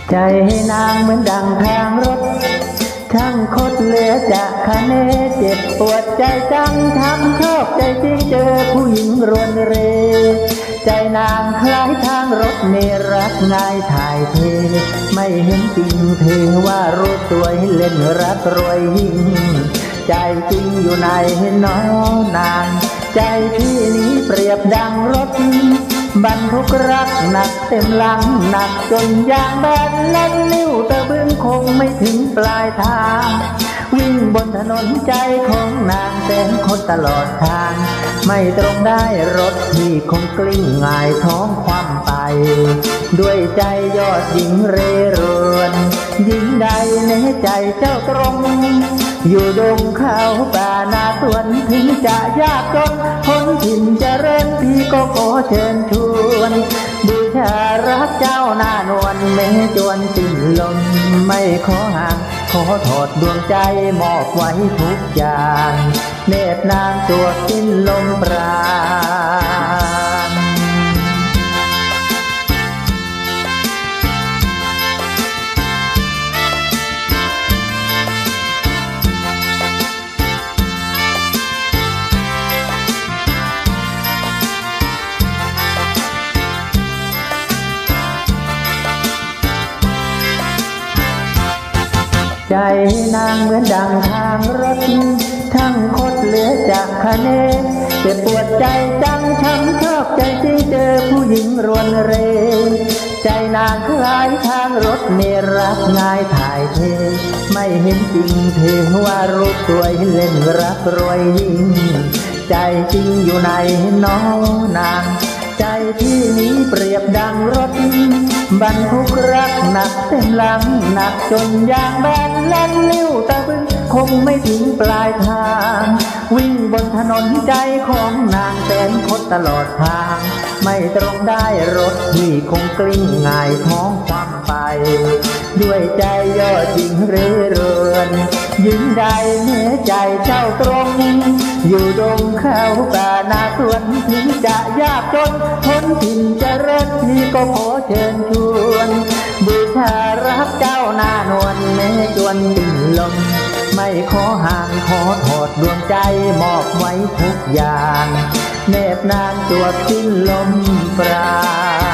ใจนางเหมือนดังทางรถช่างคดเหลือจะคะเนเจ็บปวดใจจังช้ำชอบใจจริงเจอผู้หญิงรวนเรใจนางคล้ายทางรถเมรักง่ายถ่ายเทไม่เห็นจริงเธอว่ารู้สวยเล่นรักรวยยิ่งใจจริงอยู่ในน้องนางใจที่นี้เปรียบดังรถบรรทุกรักหนักเต็มหลังหนักจนยางแบนเล่นนิ้วตะบึงคงไม่ถึงปลายทางวิ่งบนถนนใจของนางแสนคดตลอดทางไม่ตรงได้รถที่คงกลิ้งง่ายท้องคว่ำไปด้วยใจยอดหญิงเร่ร่อนหญิงใดในใจเจ้าตรงอยู่ดงเขาป่านาสวนถึงจะยากจนพ้นถิ่นเจริญพี่ก็ขอเชิญชวนบูชารักเจ้าหน้านวลแม้จวนสิ้นลมไม่ขอห่างขอถอดดวงใจมอบไว้ทุกอย่างเนตรนางตัวสิ้นลมปราณใจนางเหมือนดังทางรถทั้งคดเหลือจากคะเนเจ็บปวดใจจังช้ำชอบใจจริงเจอผู้หญิงรวนเรใจนางคล้ายทางรถเมรักง่ายถ่ายเทไม่เห็นจริงเธอว่ารูปสวยเล่นรักรวยยิ่งใจจริงอยู่ในน้องนางใจที่นี้เปรียบดังรถบรรทุกรักหนักเต็มหลังหนักจนยางแบนเล่นนิ้วตะบึงคงไม่ถึงปลายทางวิ่งบนถนนใจของนางแสนคดตลอดทางไม่ตรงได้รถที่คงกลิ้งง่ายท้องคว่ำไปด้วยใจยอดหญิงเร่ร่อนหญิงใดเนื้อใจเจ้าตรงอยู่ดงเขาป่านาสวนถึงจะยากจนพ้นถิ่นเจริญพี่ก็ขอเชิญชวนบูชารักเจ้าหน้านวลแม้จวนสิ้นลมไม่ขอห่างขอถอดดวงใจมอบไว้ทุกอย่างเนบนางจวบสิ้นลมปราณ